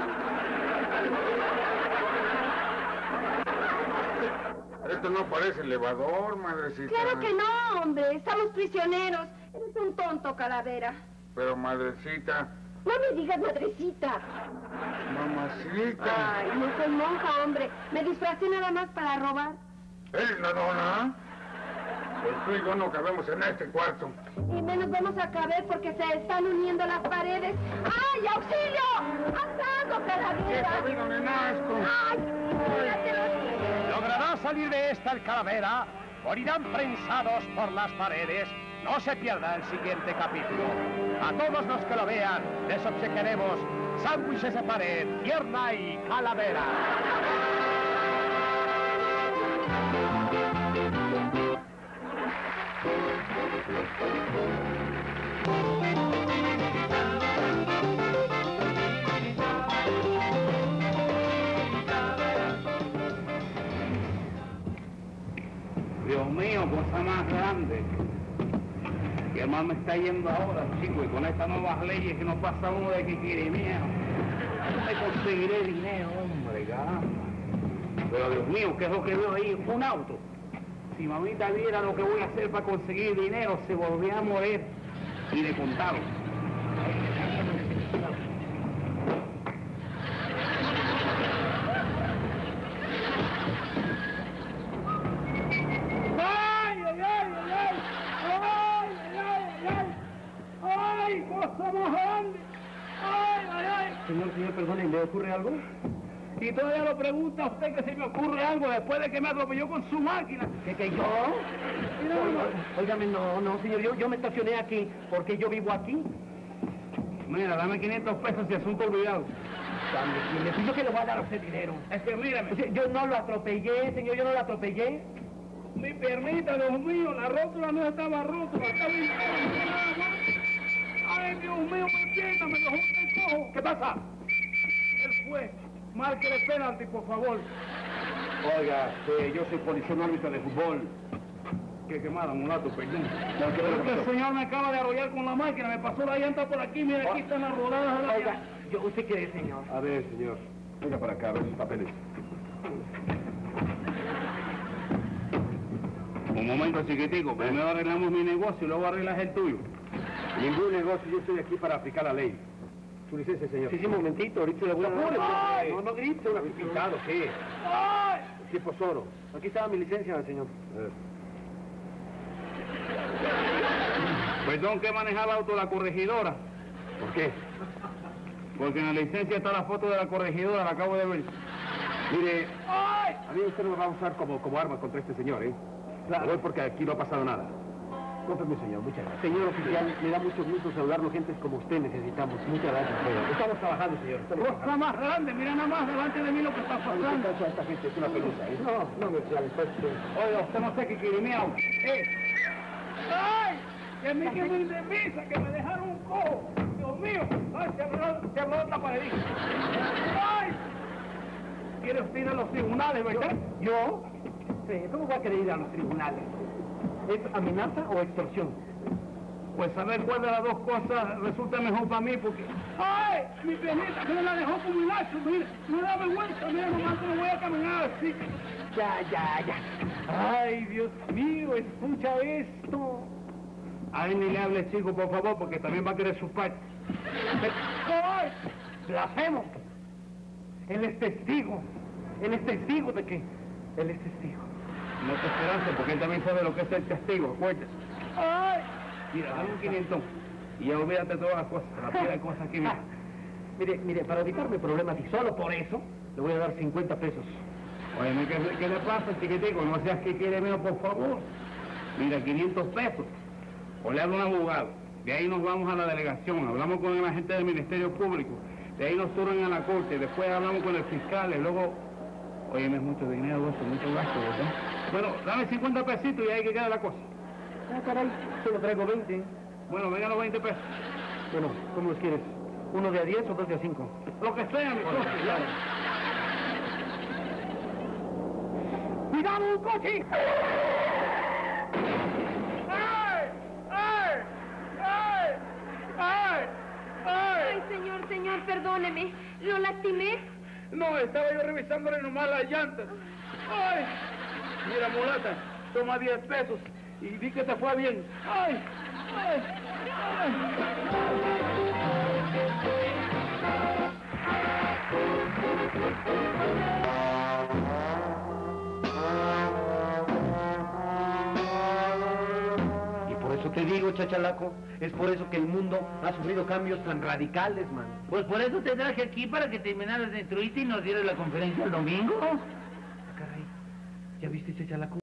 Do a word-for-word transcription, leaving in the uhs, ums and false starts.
Esto no parece elevador, madrecita. Claro que no, hombre. Estamos prisioneros. Eres un tonto, Calavera. Pero, madrecita... No me digas madrecita. Mamacita. Ay, no soy monja, hombre. Me disfracé nada más para robar. ¿Eres la dona? Pues tú y yo no cabemos en este cuarto. Y menos vamos a caber porque se están uniendo las paredes. ¡Ay, auxilio! ¡Haz algo, Calavera! ¡Qué sabido nenasco! ¡Ay, mírate! ¿Logrará salir de esta el Calavera? ¿Morirán prensados por las paredes? No se pierda el siguiente capítulo. A todos los que lo vean, les obsequiaremos sándwiches de pared, pierna y calavera. Dios mío, cosa más grande. ¿Qué mal me está yendo ahora, chico? Y con estas nuevas leyes que nos pasa uno de quiquirimeo. ¿Dónde conseguiré dinero, hombre, caramba? Pero Dios mío, ¿qué es lo que veo ahí? Un auto. Si mamita viera lo que voy a hacer para conseguir dinero, se volvía a morir. Y de contarlo. Señor, señor, perdone, ¿le ocurre algo? Y todavía lo pregunta a usted que se me ocurre algo después de que me atropelló con su máquina. ¿Qué, que yo? Óigame, no, no, señor, yo, yo me estacioné aquí porque yo vivo aquí. Mira, dame quinientos pesos y asunto olvidado. Le pido que le voy a dar a usted dinero. Es que mírame. Yo no lo atropellé, señor, yo no lo atropellé. Mi permita, Dios mío, la rótula no estaba rótula, estaba nada más. Ay, Dios mío, me pierda, me dejó un cojo. ¿Qué pasa? Él fue. Márquele penalti, por favor. Oiga, que yo soy policía, no árbitro de fútbol. Qué quemada, mulato, perdón. No, ¿qué Pero que el señor me acaba de arrollar con la máquina, me pasó la llanta por aquí, mira, aquí están las rodadas de la Oiga, yo, ¿usted qué es, señor? A ver, señor. Venga para acá, a ver sus papeles. Un momento, chiquitico. Primero arreglamos mi negocio y luego arreglas el tuyo. Ningún negocio, yo estoy aquí para aplicar la ley. Su licencia, señor. Sí, sí, un momentito, ahorita le voy a dar. No, no grite, un pintado, ¿qué? El tiempo es oro. Aquí estaba mi licencia, señor. Perdón, que maneja el auto la corregidora. ¿Por qué? Porque en la licencia está la foto de la corregidora, la acabo de ver. Mire, a mí usted no me va a usar como, como arma contra este señor, ¿eh? Claro. Voy porque aquí no ha pasado nada. Con permiso, señor, muchas gracias. Señor oficial, me da mucho gusto saludarlo, gentes como usted necesitamos. Muchas gracias, señor. Estamos trabajando, señor. Estamos Cosa trabajando. más grande, mira nada más delante de mí lo que está pasando. Esta, esta gente es una pelusa, ¿eh? No, no me oficial, pues, eh. Oiga, usted no sé qué quirimeado. ¡Eh! ¡Ay! Que a mí que me indemniza, que me dejaron un cojo. Dios mío. ¡Ay, se abrió, se abrió otra paredita! ¡Ay! ¿Quiere usted ir a los tribunales, verdad? ¿Yo? Sí, ¿cómo va a querer ir a los tribunales? ¿Es amenaza o extorsión? Pues saber cuál de las dos cosas resulta mejor para mí, porque... ¡Ay! Mi piernita que me la dejó como un lazo, mira. No da vergüenza, mira, nomás que me voy a caminar así. Ya, ya, ya. Ay, Dios mío, escucha esto. Ay, ni le hable, chico, por favor, porque también va a querer su parte. ¡Ay! ¡Blasfemo! Él es testigo. Él es testigo de que... Él es testigo. No te esperances, porque él también sabe lo que es el testigo, acuérdate. ¡Ay! Mira, dame un quinientón. Y ya olvídate de todas las cosas, la pila de cosas aquí, mira. Mire, mire, para evitarme problemas y solo por eso, le voy a dar cincuenta pesos. Oye, ¿qué, ¿qué le pasa, chiquitico? No seas que quiere menos, por favor. Mira, quinientos pesos. O le hablo a un abogado. De ahí nos vamos a la delegación, hablamos con el agente del Ministerio Público. De ahí nos suben a la corte, después hablamos con el fiscal y luego... Oye, no es mucho dinero eso, mucho gasto, ¿verdad? Bueno, dame cincuenta pesitos y ahí que queda la cosa. Ah, caray, solo traigo veinte. Bueno, vengan los veinte pesos. Bueno, ¿cómo los quieres? ¿Uno de a diez o dos de a cinco? Lo que sea, mi socio, ya. ¡Cuidado, un coche! ¡Ay, señor, señor, perdóneme. ¿Lo lastimé? No, estaba yo revisándole nomás las llantas. ¡Ay! Mira, mulata, toma diez pesos y di que te fue bien. ¡Ay! ¡Ay! Y por eso te digo, chachalaco, es por eso que el mundo ha sufrido cambios tan radicales, man. Pues por eso te traje aquí para que terminaras de instruirte y nos dieras la conferencia el domingo. Ah, caray, ¿ya viste, chachalaco?